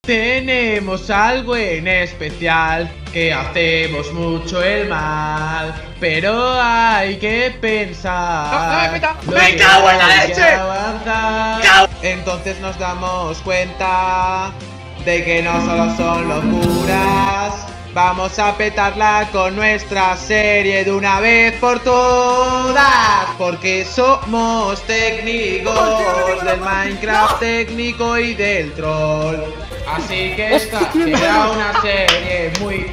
Tenemos algo en especial, que hacemos mucho el mal, pero hay que pensar. ¡Me cago en la leche! Entonces nos damos cuenta de que no solo son locuras. Vamos a petarla con nuestra serie de una vez por todas, porque somos técnicos del Minecraft técnico y del troll. Así que esta será una serie muy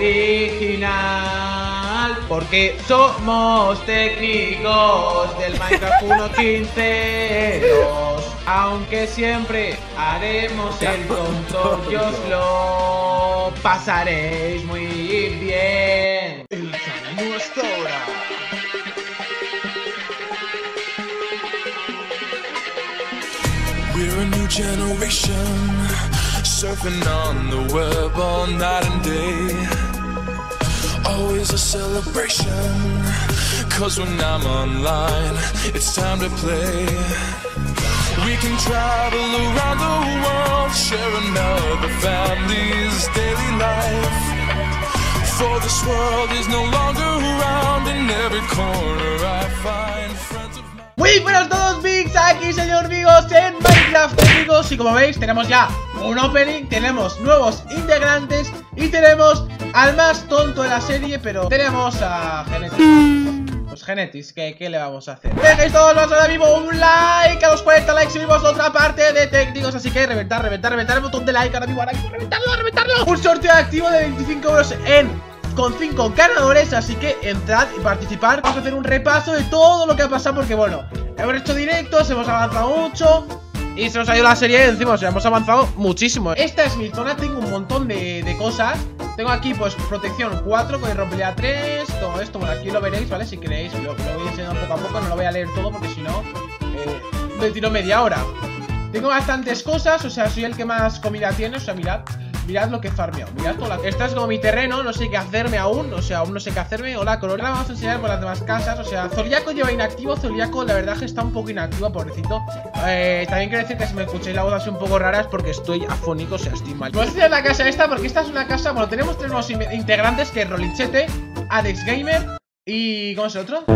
original, porque somos técnicos del Minecraft 1.15.2. Aunque siempre haremos el tonto y os lo pasaréis muy bien. El camino hasta ahora. We're a new generation, surfing on the web all night and day. Always a celebration, 'cause when I'm online, it's time to play. We can travel around the world, share another family's daily life. For this world is no longer around, in every corner I find friends of mine. Muy buenos a todos, Bigs, aquí señor Vigos en Minecraft técnicos. Y como veis tenemos ya un opening, tenemos nuevos integrantes y tenemos al más tonto de la serie, pero tenemos a Genetis. Pues Genetis, ¿qué le vamos a hacer? Dejéis todos los ahora mismo un like, a los 40 likes subimos otra parte de técnicos. Así que reventar el botón de like ahora mismo, reventarlo. Un sorteo activo de 25 euros con 5 ganadores, así que entrad y participar. Vamos a hacer un repaso de todo lo que ha pasado, porque bueno, hemos hecho directos, hemos avanzado mucho y se nos ha ido la serie encima, o sea, hemos avanzado muchísimo. Esta es mi zona, tengo un montón de cosas. Tengo aquí pues protección 4 con irrompibilidad 3, todo esto, bueno, aquí lo veréis, ¿vale? Si queréis, lo voy enseñando poco a poco, no lo voy a leer todo porque si no, me tiro media hora. Tengo bastantes cosas, o sea, soy el que más comida tiene, o sea, mirad lo que farmeo, mirad toda la... Esta es como mi terreno, no sé qué hacerme aún, o sea, aún no sé qué hacerme. Hola, Corona, vamos a enseñar por las demás casas. O sea, Zoliaco lleva inactivo, Zoliaco la verdad que está un poco inactivo, pobrecito. También quiero decir que si me escucháis la voz así un poco rara es porque estoy afónico, o sea, estoy mal. Vamos a enseñar la casa esta porque esta es una casa, bueno, tenemos 3 nuevos integrantes, que es Rolinchete, Adex Gamer y... ¿cómo es el otro?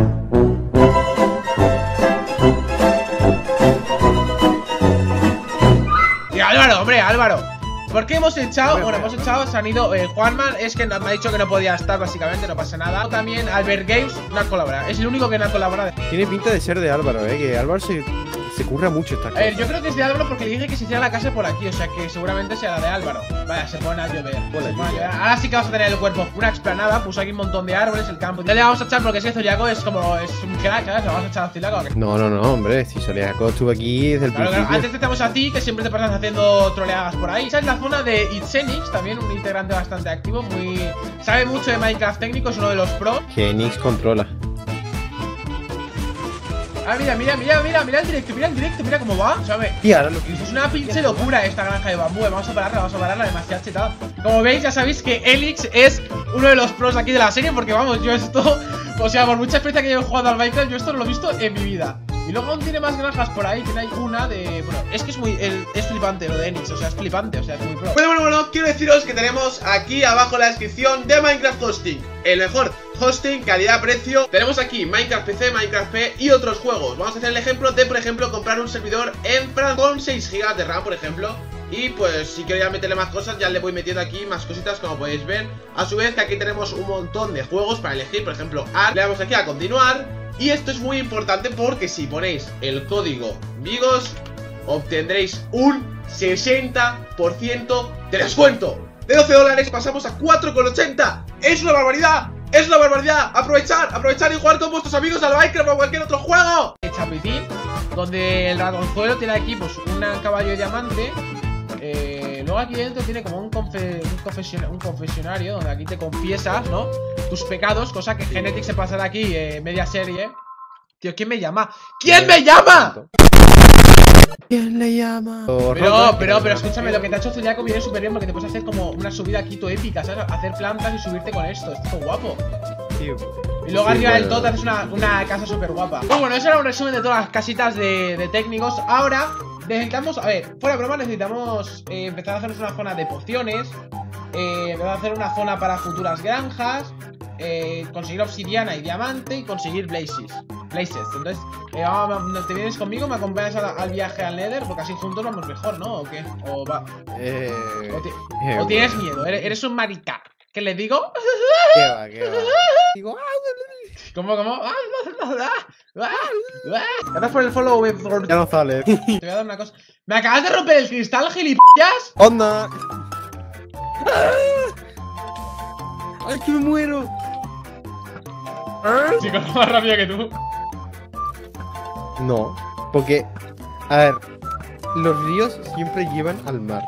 Y Álvaro, hombre, Álvaro. ¿Por qué hemos echado? Bueno, hemos echado, se han ido Juanman, es que me ha dicho que no podía estar, básicamente, no pasa nada. También Albert Games no ha colaborado, es el único que no ha colaborado. Tiene pinta de ser de Álvaro, que Álvaro se curra mucho esta cosa. Yo creo que es de Álvaro porque le dije que se hiciera la casa por aquí, o sea que seguramente sea la de Álvaro. Vaya, se pone a llover. Ahora sí que vamos a tener el cuerpo, una explanada, puso aquí un montón de árboles, el campo. Ya le vamos a echar porque es que Zoliaco es como, es un crack, ¿sabes? Le vamos a echar a Zoliaco. No, hombre, si Zoliaco estuvo aquí desde el principio. Claro, antes te estamos a ti, que siempre te pasas haciendo troleadas por ahí. Esa es la zona de Itzenix, también un integrante bastante activo, sabe mucho de Minecraft técnico, es uno de los pros. Genix controla. Ah, mira el directo, mira cómo va. O sea, es una pinche locura esta granja de bambú. Vamos a pararla, demasiado chetada. Como veis, ya sabéis que Elix es uno de los pros aquí de la serie, porque vamos, yo esto, o sea, por mucha experiencia que llevo jugando al Minecraft, yo esto no lo he visto en mi vida. Y luego aún tiene más granjas por ahí, tiene una de... Bueno, es que es flipante lo de Enix, o sea, es flipante, o sea, es muy pro. Bueno, quiero deciros que tenemos aquí abajo en la descripción de Minecraft Hosting, el mejor hosting, calidad-precio. Tenemos aquí Minecraft PC, Minecraft P y otros juegos. Vamos a hacer el ejemplo de, por ejemplo, comprar un servidor en Francia con 6 GB de RAM, por ejemplo. Y pues si quiero ya meterle más cosas, ya le voy metiendo aquí más cositas, como podéis ver. A su vez que aquí tenemos un montón de juegos para elegir, por ejemplo, le damos aquí a continuar. Y esto es muy importante porque si ponéis el código Vigos obtendréis un 60% de descuento. De 12 dólares pasamos a 4,80. ¡Es una barbaridad! ¡Es una barbaridad! Aprovechar y jugar con vuestros amigos al Minecraft o cualquier otro juego. El chapitín, donde el ratoncito tiene aquí pues un caballo de diamante. Luego aquí dentro tiene como un confesionario donde aquí te confiesas, ¿no? Tus pecados, cosa que Genetic se pasará aquí media serie. Tío, ¿quién me llama? ¿Quién me llama? ¿Quién le llama? Pero escúchame, lo que te ha hecho Zoliaco viene súper bien porque te puedes hacer como una subida aquí todo épica, ¿sabes? Hacer plantas y subirte con esto, es todo guapo. Y luego arriba del todo te haces una casa súper guapa. Bueno, eso era un resumen de todas las casitas de técnicos. Ahora necesitamos, a ver, fuera de broma, necesitamos empezar a hacernos una zona de pociones, empezar a hacer una zona para futuras granjas, conseguir obsidiana y diamante y conseguir blazes. Entonces, ¿te vienes conmigo? ¿Me acompañas al viaje al Nether? Porque así juntos vamos mejor, ¿no? ¿O qué? ¿O va? ¿O tienes miedo? ¿Eres un marica? ¿Qué le digo? ¿Qué va? Digo, ¿Cómo? Gracias por el follow. ya no sale. Te voy a dar una cosa. ¿Me acabas de romper el cristal, gilipollas? ¡Onda! ¡Ay, que me muero! Sí, corro más rápido que tú. No, porque, a ver, los ríos siempre llevan al mar.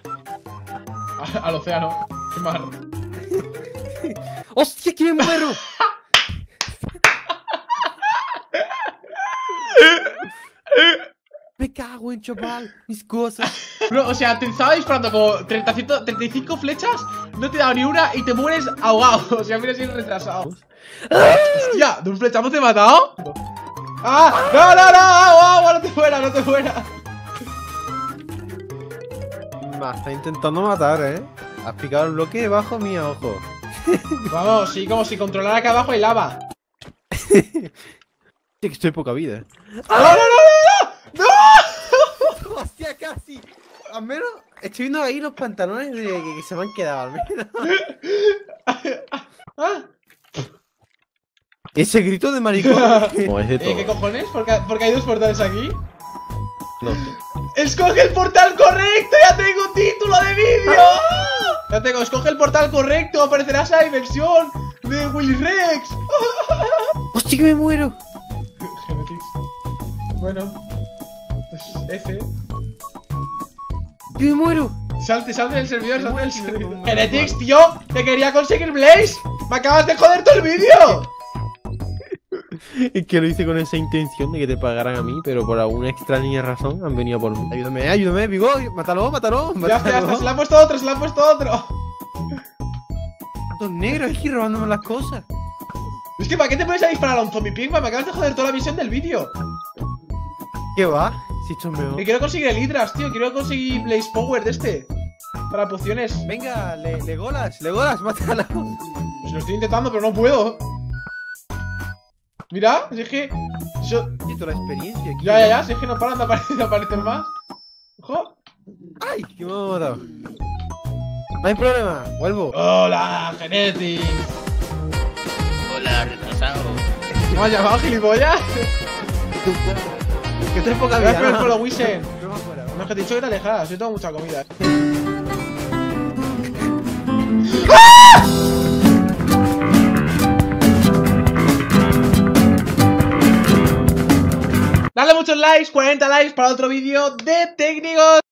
Al océano. Qué mar. ¡Hostia, que me muero! Me cago en chaval, mis cosas. Bro, o sea, te estaba disparando como 35 flechas, no te he dado ni una y te mueres ahogado. O sea, mira si eres retrasado. Hostia, ¿de un flechazo te he matado? ¡Ah! ¡No! ¡Agua! ¡No te fuera! Me está intentando matar, Has picado el bloque debajo mío, ojo. Vamos, sí, como si controlara acá abajo hay lava. Sí, que estoy poca vida. ¡No! ¡Hostia, casi! Al menos estoy viendo ahí los pantalones que se me han quedado, al menos. ¿Ah? Ese grito de maricón. No, es de todo. ¿Qué cojones? ¿Por qué hay dos portales aquí? No. ¡Escoge el portal correcto! ¡Ya tengo título de vídeo! Ya tengo, escoge el portal correcto. Aparecerá esa diversión de Willy Rex. ¡Hostia, que me muero! Genetics. Bueno, pues F. ¡Que me muero! Salte del servidor, salte del servidor. Genetics, tío, que quería conseguir Blaze. Me acabas de joder todo el vídeo. Es que lo hice con esa intención de que te pagaran a mí, pero por alguna extraña razón han venido por mí. Ayúdame, Vigo, mátalo. Ya está, se le ha puesto otro. Estos negros aquí robándome las cosas. Es que ¿para qué te pones a disparar a un zombie pigman? Me acabas de joder toda la visión del vídeo. ¿Qué va? Si esto es mejor. Que quiero conseguir el Hydras, tío. Quiero conseguir Blaze Power de este. Para pociones. Venga, Legolas, mátalo. Pues lo estoy intentando, pero no puedo. Mira, si es que... Quito la experiencia aquí. Ya, si es que no paran de aparecer más. Ojo. ¡Ay! Que me ha matado. No hay problema, vuelvo. Hola, Genetics. Hola, retrasado. ¿Me has llamado, gilipollas? Que estoy poca vida. Gracias por el Wisen. No, fuera. No, es que te he dicho que te alejaras. Yo tengo mucha comida. Dale muchos likes, 40 likes para otro vídeo de técnicos.